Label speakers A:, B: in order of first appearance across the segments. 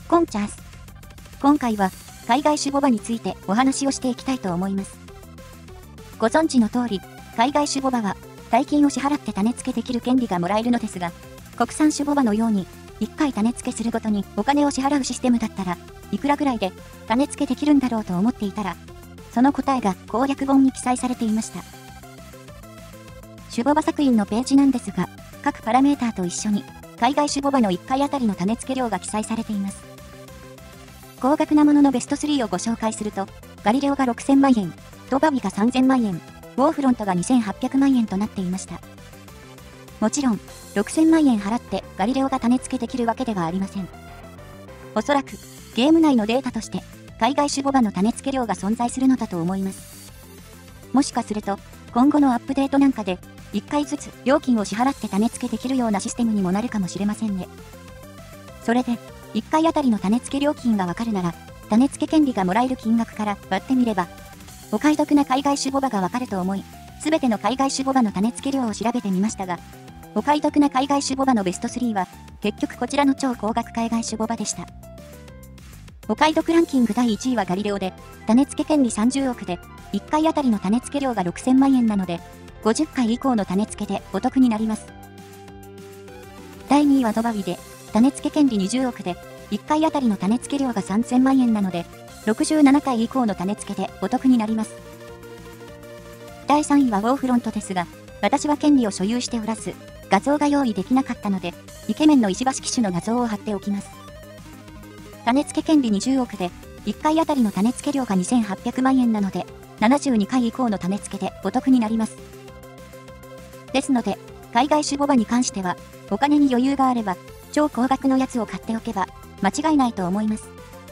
A: コンチャース。今回は海外種ボバについてお話をしていきたいと思います。ご存知の通り、海外種ボバは大金を支払って種付けできる権利がもらえるのですが、国産種ボバのように1回種付けするごとにお金を支払うシステムだったらいくらぐらいで種付けできるんだろうと思っていたら、その答えが攻略本に記載されていました。種ボバ作品のページなんですが、各パラメーターと一緒に海外種ボバの1回あたりの種付け量が記載されています。高額なもののベスト3をご紹介すると、ガリレオが6000万円、ドバビが3000万円、ウォーフロントが2800万円となっていました。もちろん、6000万円払ってガリレオが種付けできるわけではありません。おそらく、ゲーム内のデータとして、海外種ボバの種付け量が存在するのだと思います。もしかすると、今後のアップデートなんかで、1回ずつ料金を支払って種付けできるようなシステムにもなるかもしれませんね。それで、1回あたりの種付け料金がわかるなら、種付け権利がもらえる金額から割ってみれば、お買い得な海外種ボバがわかると思い、すべての海外種ボバの種付け量を調べてみましたが、お買い得な海外種ボバのベスト3は、結局こちらの超高額海外種ボバでした。お買い得ランキング第1位はガリレオで、種付け権利30億で、1回あたりの種付け量が6000万円なので、50回以降の種付けでお得になります。第2位はドバビで、種付け権利20億で、1回あたりの種付け量が3000万円なので、67回以降の種付けでお得になります。第3位はウォーフロントですが、私は権利を所有しておらず、画像が用意できなかったので、イケメンの石橋騎手の画像を貼っておきます。種付け権利20億で、1回あたりの種付け量が2800万円なので、72回以降の種付けでお得になります。ですので、海外種ボバに関しては、お金に余裕があれば、超高額のやつを買っておけば、間違いないと思います。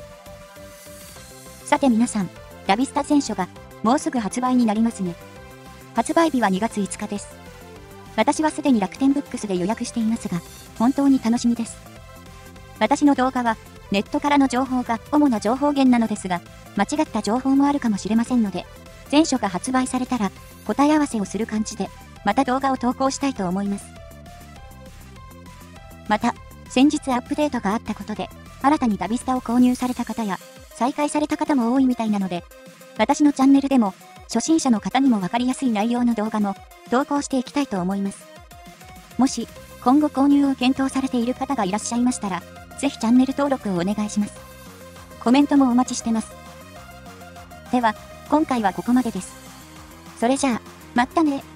A: さて皆さん、ラビスタ全書が、もうすぐ発売になりますね。発売日は2月5日です。私はすでに楽天ブックスで予約していますが、本当に楽しみです。私の動画は、ネットからの情報が主な情報源なのですが、間違った情報もあるかもしれませんので、全書が発売されたら、答え合わせをする感じで、また動画を投稿したいと思います。また、先日アップデートがあったことで、新たにダビスタを購入された方や、再開された方も多いみたいなので、私のチャンネルでも、初心者の方にもわかりやすい内容の動画も、投稿していきたいと思います。もし、今後購入を検討されている方がいらっしゃいましたら、ぜひチャンネル登録をお願いします。コメントもお待ちしてます。では、今回はここまでです。それじゃあ、またね。